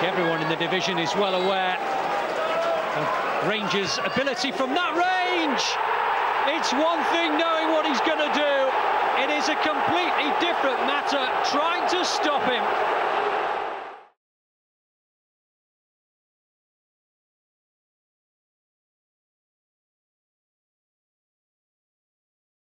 Everyone in the division is well aware of Grainger's ability from that range. It's one thing knowing what he's going to do. It is a completely different matter trying to stop him.